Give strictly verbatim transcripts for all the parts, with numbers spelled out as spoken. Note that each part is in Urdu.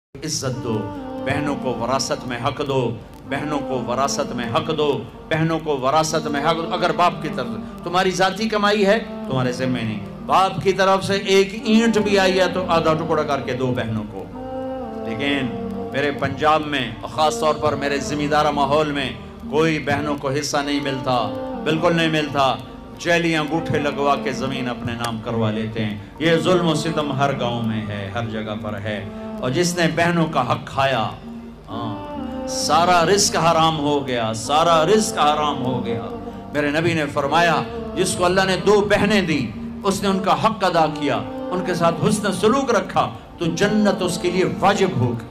عزت دو، بہنوں کو وراثت میں حق دو، بہنوں کو وراثت میں حق دو، بہنوں کو وراثت میں حق دو۔ اگر باپ کی طرف تمہاری ذاتی کمائی ہے تمہارے ذمہ نہیں، باپ کی طرف سے ایک اینٹ بھی آئی ہے تو آدھا ٹکڑا کر کے دو بہنوں کو۔ لیکن میرے پنجاب میں خاص طور پر میرے ذمہ دارہ ماحول میں کوئی بہنوں کو حصہ نہیں ملتا، بالکل نہیں ملتا۔ جیلی انگوٹھے لگوا کے زمین اپنے نام کروا لیتے ہیں۔ یہ ظلم و ستم ہر گاؤں میں ہے، ہر جگہ پر ہے۔ اور جس نے بہنوں کا حق کھایا، ہاں سارا رزق حرام ہو گیا، سارا رزق حرام ہو گیا۔ میرے نبی نے فرمایا جس کو اللہ نے دو بہنیں دی، اس نے ان کا حق ادا کیا، ان کے ساتھ حسن سلوک رکھا تو جنت اس کے لیے واجب ہوگی۔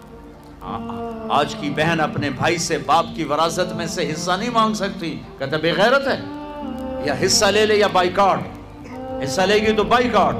آج کی بہن اپنے بھائی سے باپ کی وراثت میں سے حصہ نہیں مانگ سکتی، کہتا بے غیرت ہے، یا حصہ لے لے یا بائیکاٹ، حصہ لے گی تو بائیکاٹ۔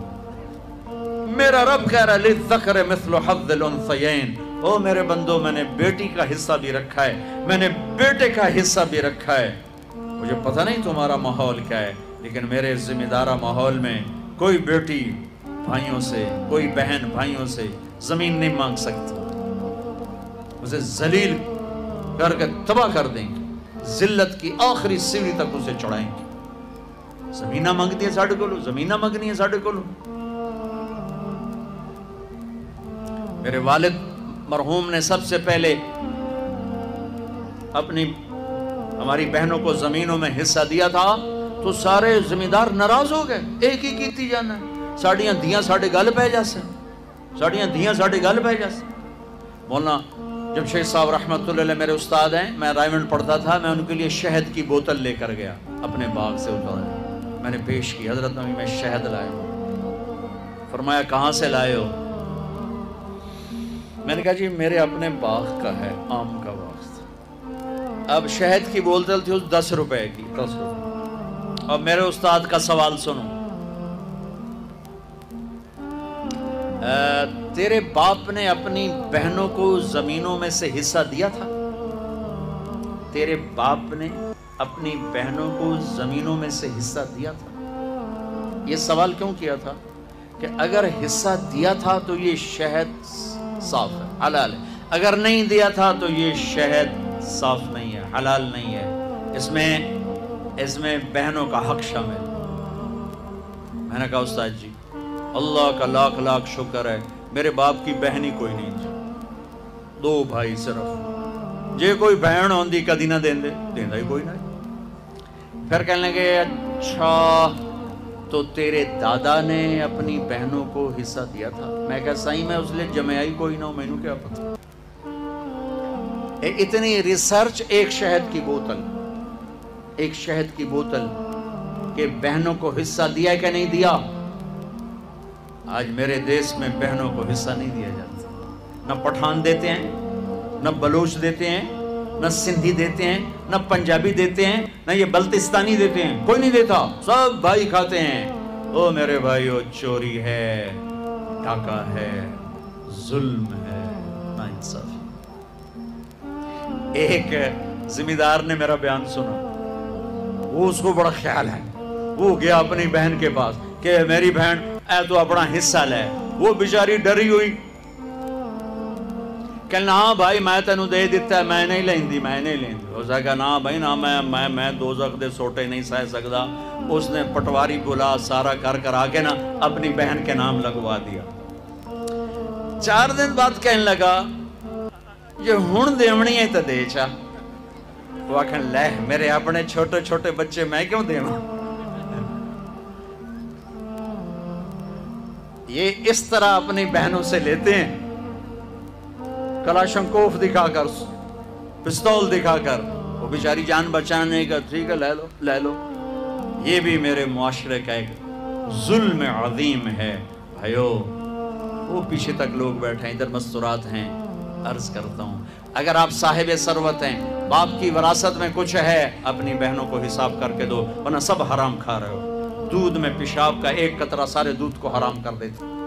میرا رب کہہ رہا للذکر مثل حظ الانثیین، او میرے بندو میں نے بیٹی کا حصہ بھی رکھا ہے، میں نے بیٹے کا حصہ بھی رکھا ہے۔ مجھے پتہ نہیں تمہارا ماحول کیا ہے، لیکن میرے ذمہ دارہ ماحول میں کوئی بیٹی بھائیوں سے، کوئی بہن بھائیوں سے زمین نہیں مانگ سکتی، اسے ذلیل کر کے تباہ کر دیں گے، ذلت کی آخری سیڑھی تک اسے چڑھائیں گے۔ زمینہ مانگتی ہے ساڑھے کو لو، زمینہ مانگنی ہے ساڑھے کو لو۔ میرے والد مرحوم نے سب سے پہلے اپنی ہماری بہنوں کو زمینوں میں حصہ دیا تھا تو سارے ذمہ دار ناراض ہو گئے، ایک ہی کیتی جانا ہے، ساڑیاں دیاں ساڑھے گل پہ جاسے، ساڑیاں دیاں ساڑھے گل پہ جاسے۔ مولانا جب شیخ صاحب رحمت اللہ علیہ میرے استاد ہیں، میں رائمنڈ پڑھتا تھا، میں ان کے لیے شہد کی بوتل لے کر گیا، اپنے باغ سے اتارا، میں نے پیش کی، حضرت نبی میں شہد لائے ہوں۔ فرمایا کہاں سے لائے ہو؟ میں نے کہا جی میرے اپنے باغ کا ہے، آم کا باغ تھا۔ اب شہد کی بوتل تھی اس دس روپے کی، دس روپے۔ اب میرے استاد کا سوال سنو، تیرے باپ نے اپنی بہنوں کو زمینوں میں سے حصہ دیا تھا؟ تیرے باپ نے اپنی بہنوں کو زمینوں میں سے حصہ دیا تھا؟ یہ سوال کیوں کیا تھا کہ اگر حصہ دیا تھا تو یہ شہد صاف ہے، حلال ہے، اگر نہیں دیا تھا تو یہ شہد صاف نہیں ہے، حلال نہیں ہے، اس میں اس میں بہنوں کا حق شامل۔ میں نے کہا استاد جی اللہ کا لاکھ لاکھ شکر ہے میرے باپ کی بہن ہی کوئی نہیں تھی، دو بھائی صرف، جے کوئی بہن ہوندی کدی نہ دیں دے دیندہ ہی کوئی نہیں۔ پھر کہنے لگے اچھا تو تیرے دادا نے اپنی بہنوں کو حصہ دیا تھا؟ میں کہا صحیح میں اس لئے جمعائی کوئی نہ ہو، میں نے کیا پتا۔ اتنی ریسرچ ایک شہد کی بوتل، ایک شہد کی بوتل کہ بہنوں کو حصہ دیا کہ نہیں دیا؟ آج میرے دیس میں بہنوں کو حصہ نہیں دیا جاتا، نہ پٹھان دیتے ہیں، نہ بلوچ دیتے ہیں، نہ سندھی دیتے ہیں، نہ پنجابی دیتے ہیں، نہ یہ بلتستانی دیتے ہیں، کوئی نہیں دیتا، سب بھائی کھاتے ہیں۔ او میرے بھائیو چوری ہے، ڈاکہ ہے، ظلم ہے، ناانصافی۔ ایک ذمہ دار نے میرا بیان سنا، وہ اس کو بڑا خیال ہے، وہ گیا اپنی بہن کے پاس کہ میری بہن اے تو اپنا حصہ لے، وہ بیچاری ڈری ہوئی، کہنا ہاں بھائی میں تینوں دے دیتا ہے، میں نہیں لیندی، میں نہیں لیندی۔ اس نے کہا نا بھائی نا، میں میں میں دوزخ دے سوٹے نہیں سہ سکتا۔ اس نے پٹواری بلا سارا کر کر آگے نا اپنی بہن کے نام لگوا دیا۔ چار دن بعد کہنے لگا یہ ہون دیونی ہے تو دے چا۔ وہ آکھن لے میرے اپنے چھوٹے چھوٹے بچے میں کیوں دیواں؟ یہ اس طرح اپنی بہنوں سے لیتے ہیں، کلاشنکوف دکھا کر، پستول دکھا کر، وہ بیچاری جان بچانے کا ٹھیک ہے لے لو لے لو۔ یہ بھی میرے معاشرے کا ایک ظلم عظیم ہے بھائیو۔ وہ پیچھے تک لوگ بیٹھے ہیں، ادھر مستورات ہیں، عرض کرتا ہوں اگر آپ صاحب ثروت ہیں، باپ کی وراثت میں کچھ ہے، اپنی بہنوں کو حساب کر کے دو، ورنہ سب حرام کھا رہے ہو۔ دودھ میں پیشاب کا ایک قطرہ سارے دودھ کو حرام کر دیتے۔